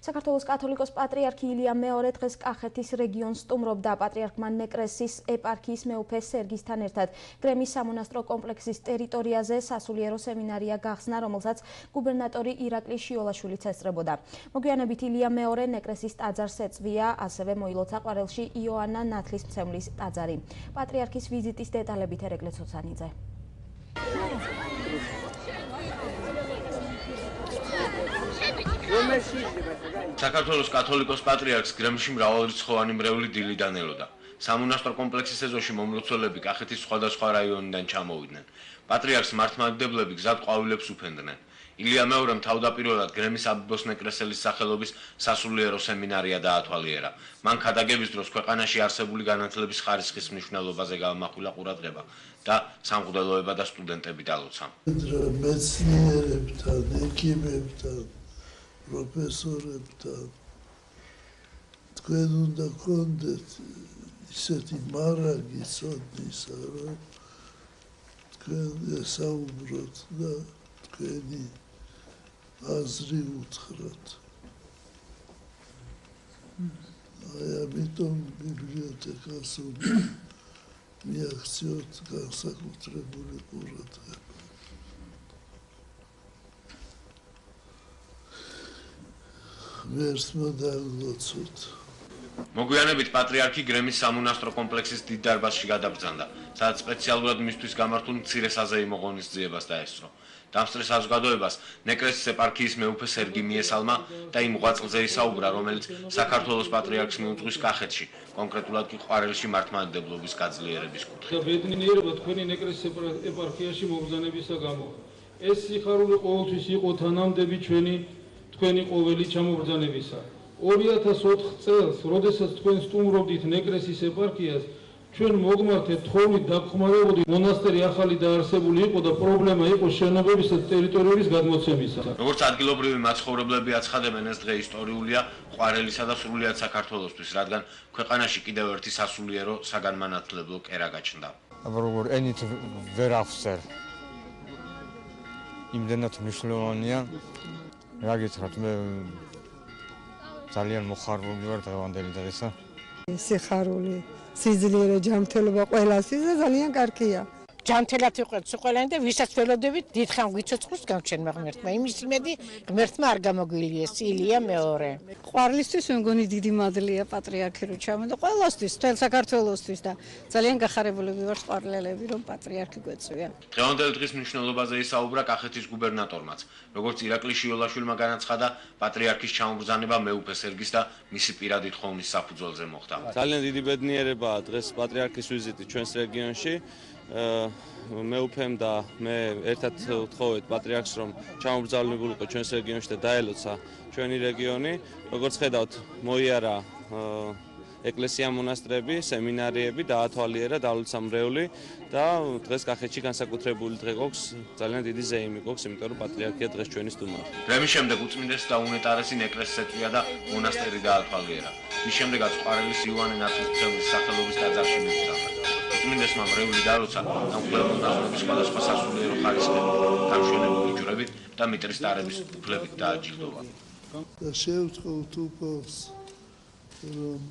საქართველოს კათოლიკოს პატრიარქი ილია მეორე დღეს კახეთის რეგიონს სტუმრობდა. პატრიარქმა ნეკრესის ეპარქიის მეუფე სერგისთან ერთად გრემის სამონასტრო კომპლექსის ტერიტორიაზე სასულიერო სემინარია გახსნა, რომელსაც გუბერნატორი ირაკლი შიოლაშვილიც ესწრებოდა. მოგვიანებით ილია მეორე ნეკრესის ტაძარს ეწვია, ასევე მოილოცა ყვარელში იოანა ნათლისმცემლის ტაძარი. პატრიარქის ვიზიტის დეტალებით ერეკლე ცოცანიძე. საქართველოს კათოლიკოს პატრიარქს გრემში მრავალრიცხოვანი მრევლი დილიდან ელოდა. სამონასტრო კომპლექსის ეზოში მომლოცველები კახეთის სხვადასხვა რაიონიდან ჩამოვიდნენ. პატრიარქს მართლმადიდებლები გზად ყვავილებს უფენდნენ. ილია მეორემ თავდაპირველად გრემის აბიბოს ნეკრესელის სახელობის სასულიერო სემინარია დაათვალიერა. მან ქადაგების დროს ქვეყანაში არსებული განათლების ხარისხის მნიშვნელობაზე გამახვილა ყურადღება და სამღვდელოება და სტუდენტები დალოცა. მეცნიერებთან, ექიმებთან, პროფესორებთან თქვენ უნდა გქონდეთ ისეთი მარაგი ცოდნისა, რომ თქვენ ესაუბროთ და თქვენი აზრი უთხრათ. აი ამიტომ ბიბლიოთეკას უნდა მიაქციოთ განსაკუთრებული ყურადღება. ვერსმა დაგლოცოთ. მოგვიანებით პატრიარქი გრემის სამონასტრო კომპლექსის დიდ დარბაზში გადაბრძანდა, სადაც სპეციალურად მისთვის გამართულ მცირე საზეიმო ღონისძიებას დაესწრო. დამსწრე საზოგადოებას ნეკრესის ეპარქიის მეუფე სერგი მიესალმა და იმ ღვაწლზე ისაუბრა, რომელიც საქართველოს პატრიარქს მიუძღვის კახეთში, კონკრეტულად კი ყვარელში მართლმადიდებლობის გაძლიერების კუთხით. ბედნიერება თქვენი ნეკრესის ეპარქიაში მობრძანებისა გამო. ეს სიხარული ყოველთვის იყო თანამდები თქვენი ყოველი ჩამობრძანებისა. 2004 წელს, როდესაც თქვენ სტუმრობდით ნეკრესის ეპარქიას, ჩვენ მოგმართეთ თხოვნით დაგხმარებოდით მონასტერი ახალი დაარსებული იყო და პრობლემა იყო შენობების და ტერიტორიების გადმოცემისა. როგორც ადგილობრივი მაცხოვრებლები აცხადებენ, ეს დღე ისტორიულია ყვარელისა და სრულიად საქართველოსთვის, რადგან ქვეყანაში კიდევ ერთი სასულიერო საგანმანათლებლო კერა გაჩნდა. როგორ ენით ვერ ახსერ. იმდენად მნიშვნელოვანია. რა გითხრათ, მე ძალიან მოხარული ვარ დღევანდელი დღისა. სიხარული, სიძლიერე, ჯანმრთელობა ყველასთვის და ძალიან კარგია. ჯანმრთელად ვიყავით ყველანი და ვისაც ველოდებით დიდხან გვიცოცხლოს გამჩენმა ღმერთმა. იმის იმედი ღმერთმა არ გამოგვილიეს ილია მეორე. ყვარლისთვის მე მგონი დიდი მადლია პატრიარქი რო ჩამოდა ყველასთვის, მთელ საქართველოსთვის და ძალიან გახარებულები ვართ ყვარლელები რომ პატრიარქი გვეწვია. დღევანდელი დღის მნიშვნელობაზე ისაუბრა კახეთის გუბერნატორმაც. როგორც ირაკლი შიოლაშვილმა განაცხადა, პატრიარქის ჩამობრძანება მეუფე სერგის და მისი პირადი თხოვნის საფუძველზე მოხდა. ძალიან დიდი ბედნიერებაა დღეს პატრიარქის ვიზიტი ჩვენს რეგიონში. მეუფემ და მე ერთად ვთხოვეთ პატრიარქს, რომ ჩამობრძანებულიყო ჩვენს რეგიონში და დაელოცა ჩვენი რეგიონი. როგორც ხედავთ, მოიარა ეკლესია, მონასტრები, სემინარიები, დაათვალიერა, დალოცა მრევლი და დღეს კახეთში განსაკუთრებული დღე გვაქვს, ძალიან დიდი ზეიმი გვაქვს, იმიტომ რომ პატრიარქია დღეს ჩვენი სტუმარი. გრემის შემდეგ უწმინდეს და უნეტარესი ნეკრესს ეწვია და მონასტერი დაათვალიერა. მის შემდეგაც ყვარელის იოანე ნათლისმცემლის სახელობის ტაძარში მიბრძანდა. უწმინდესმა მრევლი დალოცა დამხმარებელ ნაზრების სხვადასხვა სასულიერო ხარისხებით, დამშვენებული ჯვრებით და მიტრის ტარების უფლებით დააჯილდოვა. და შევთხოვთ უფალს, რომ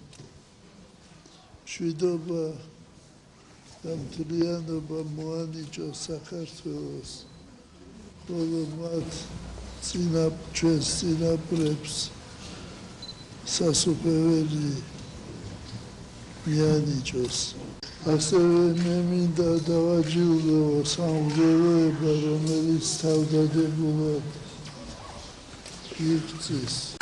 მშვიდობა და მთლიანობა მოანიჭოს საქართველოს, ხოლო მათ ჩვენს წინაპრებს სასუფეველი მიანიჭოს. ასევე მე მინდა დავაჯილდოვო სამღვდელოება, რომელიც თავდადებულად იღწის.